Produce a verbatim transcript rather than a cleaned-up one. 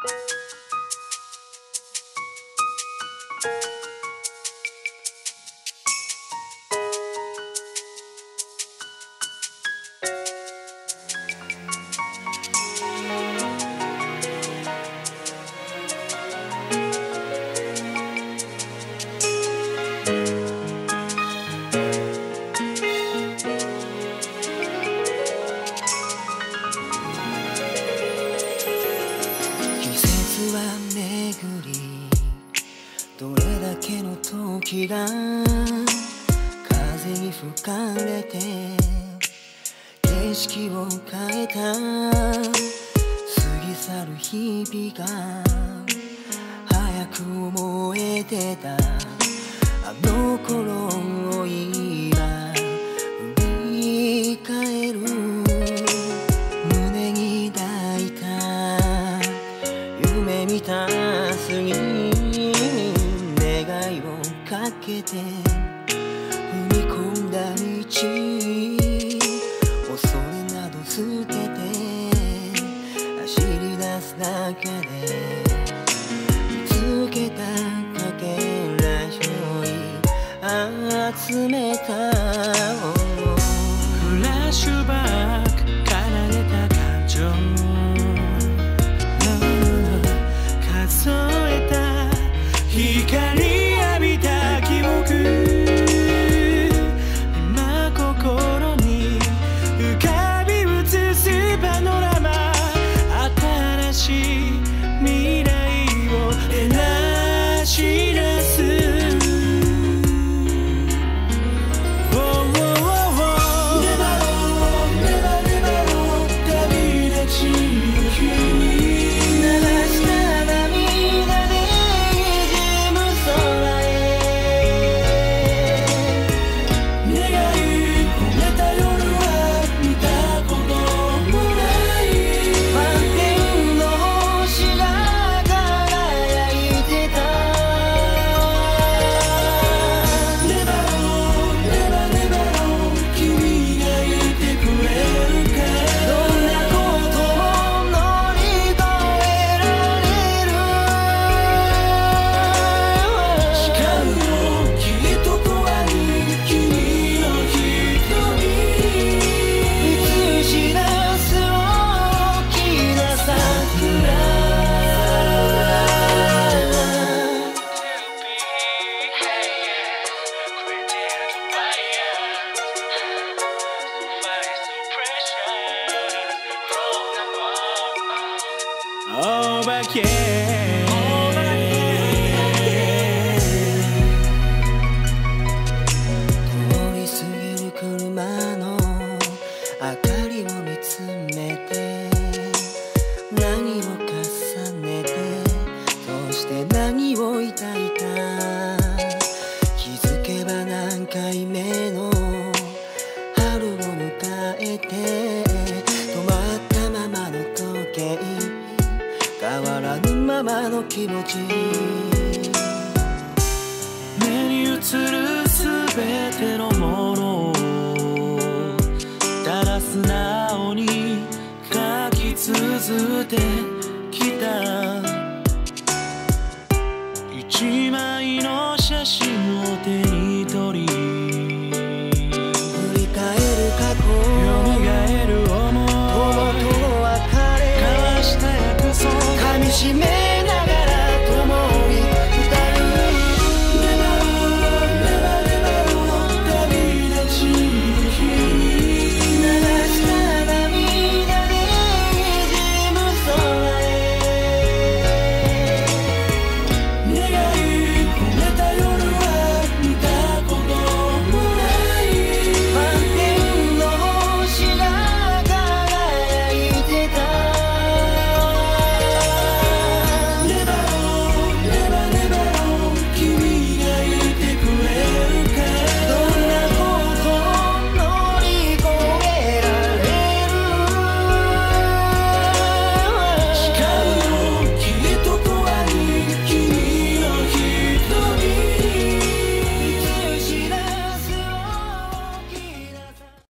どれだけの時が風に吹かれて景色を変えた、過ぎ去る日々が早く思えてた、あの頃を今振り返る、胸に抱いた夢見た次願いをかけて踏み込んだ道、恐れなど捨てて走り出す中で見つけたかけらより集めたフラッシュバック奏でた感情、数えた光浴びた記憶、今心に浮かび映すパノラマ、新しい未来を照らし出す。お化け通り過ぎる車の明かりを見つめて、何を重ねて、そして何を抱いた、気づけば何回目の春を迎えて、止まったままの時計、変わらぬままの気持ち、 目に映るすべてのものをただ素直に描き続けてきた、一枚の写真を手に取り振り返る過去、 蘇る想い、 友との別れ、 交わした約束、 噛みしめ